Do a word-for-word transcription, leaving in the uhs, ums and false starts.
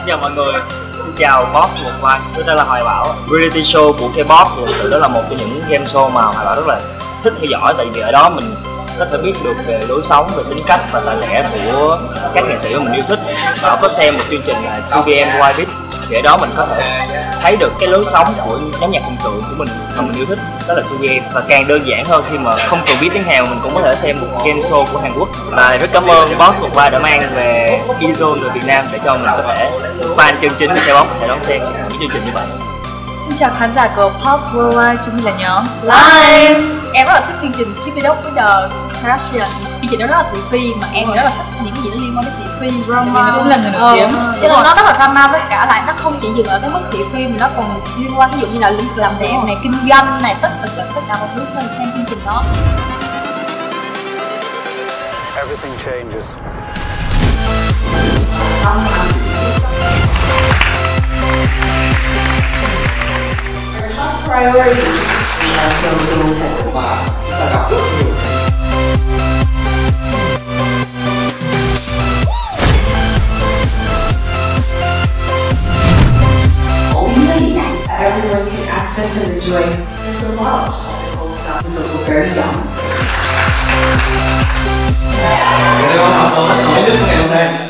chào mọi người, xin chào Boss Worldwide. Tôi tên là Hoài Bảo. Reality show của K-pop thì thực sự đó là một trong những game show mà Hoài Bảo rất là thích theo dõi, tại vì ở đó mình có thể biết được về lối sống, về tính cách và lời lẽ của các nghệ sĩ mà mình yêu thích. Bảo có xem một chương trình là two P M Why Beat, thì ở đó mình có thể thấy được cái lối sống của nhóm nhạc thần tượng của mình mà mình yêu thích, đó là two P M. Và càng đơn giản hơn khi mà không cần biết tiếng Hàn mình cũng có thể xem một game show của Hàn Quốc. Và rất cảm ơn Boss Worldwide đã mang về E-Zone về Việt Nam để cho mình có thể fan chân chính của K-pop có thể đón xem những chương trình như vậy. Xin chào khán giả của Boss Worldwide, chúng mình là nhóm Live. Em rất là thích chương trình Keep It Up với The Kardashian. Chương trình đó rất là thị phi, mà em rất là thích những cái gì nó liên quan đến thị phi, drama, cũng là người nổi tiếng. Cho nên nó rất là drama, với cả lại nó không chỉ dừng ở cái mức thị phi mà nó còn liên quan ví dụ như là lĩnh vực làm đẹp này, kinh doanh này, tất cả tất cả mọi thứ nên xem chương trình đó. Everything changes. Priority là sớm sớm phải sớm và và gặp được nhiều. Only everyone can access and enjoy. There's a lot of topical stuff. This is also very young. Cái đó mà tôi nói lúc ngày hôm nay